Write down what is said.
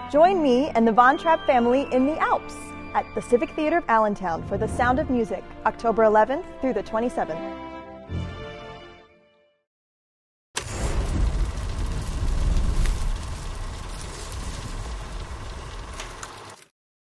Join me and the Von Trapp family in the Alps at the Civic Theatre of Allentown for The Sound of Music, October 11th through the 27th.